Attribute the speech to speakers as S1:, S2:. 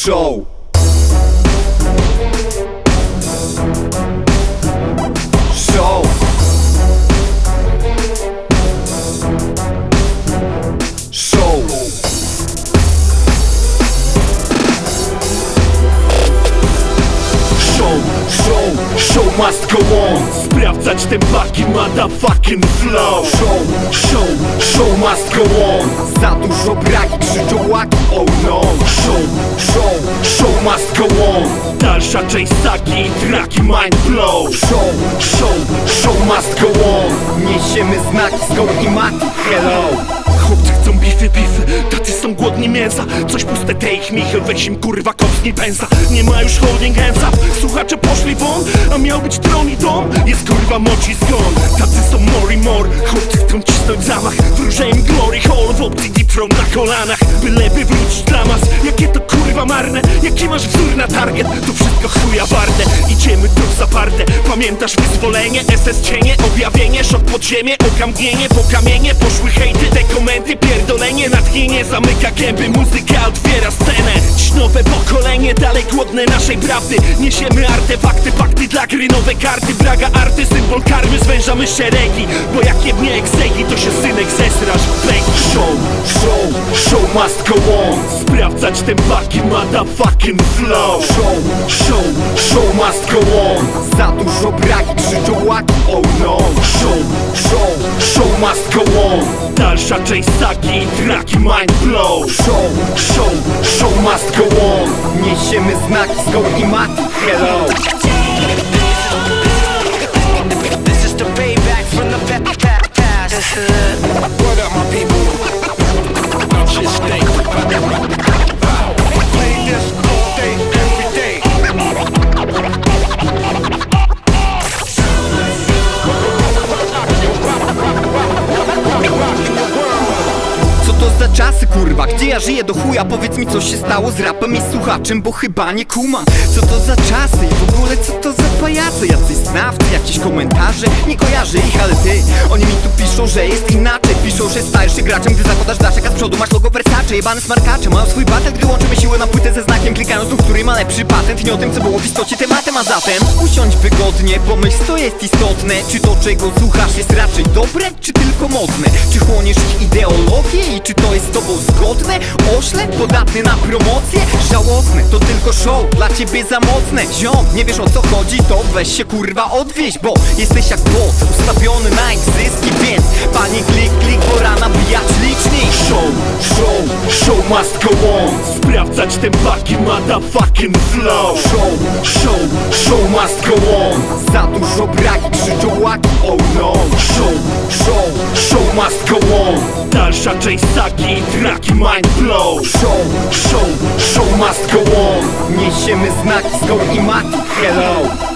S1: show. Show. Show. Show must go on. Sprawdzać ten fucking motherfucking flow. Show must go on. Za dużo braki, krzyczołaki, oh no. Show must go on. Dalsza część sagi i traki mind blow. Show must go on. Niesiemy znaki z Go i Mati, hello. Chłopcy chcą bify, tacy są głodni mięsa. Coś puste te ich Michel, weź im kurwa kopsnij pęsa. Nie ma już holding hands up, słuchacze poszli won. A miał być tron i dom, jest kurwa moci zgon. Tacy są more i more, chłopcy chcą cisnąć zamach. Wróżę im glory hall w opcji deep throat na kolanach. Byleby wrócić dla mas, jakie to kurwa marne. Jaki masz wzór na target, to wszystko chuja warte. Idziemy tu zaparte, pamiętasz wyzwolenie? SS cienie, objawienie, szok pod ziemię, okamgnienie, po kamienie poszły hejty, te komenty, pierdolenie, natchnienie zamyka gęby, muzyka otwiera scenę. Dziś nowe pokolenie, dalej głodne naszej prawdy. Niesiemy artefakty, fakty dla gry, nowe karty. Braga arty, symbol karmy, zwężamy szeregi. Bo jak jebnie egzegi, to się synek zesrasz w beki. Show must go on. Sprawdzać ten fucking motherfucking flow. Show must go on. Za dużo braki, krzyczołaki, oh no. Show must go on. Dalsza część sagi i traki mind blow. Show must go on. Niesiemy znaki z Go i Mati, hello.
S2: This is the payback from the past. What up, my people? Watch this thing. Play this all day, every day.
S1: Co to za czasy, kurwa? Gdzie ja żyję do chuja? Powiedz mi, co się stało z rapem i słuchaczem, bo chyba nie kumam. Co to za czasy i w ogóle co to za pajace? Jacyś znawcy, jakieś komentarze? Nie kojarzę ich, ale ty. Oni mi tu piszą, że jest inaczej. Piszą, że stajesz się graczem, gdy zakładasz daszek, a z przodu masz logo Versace. Jebane smarkacze mają swój patent, gdy łączymy siłę na płytę ze znakiem, klikając tu, który ma lepszy patent. Nie o tym, co było w istocie tematem, a zatem usiądź wygodnie, pomyśl, co jest istotne. Czy to, czego słuchasz, jest raczej dobre, czy tylko modne? Czy chłoniesz ich ideologię i czy to jest z tobą zgodne? Ośle, podatny na promocję? Żałosne, to tylko show, dla ciebie za mocne. Ziom, nie wiesz o co chodzi, to weź się kurwa odwieź, bo jesteś jak bot, ustawiony na ich zyski, więc panie klik, pora nabijać licznik. Show must go on. Sprawdzać ten fucking motherfucking flow. Show must go on. Za dużo braki, krzyczołaki, oh no. Show must go on. Dalsza część sagi i traki mind blow. Show must go on. Niesiemy znaki z Go i Mati, hello.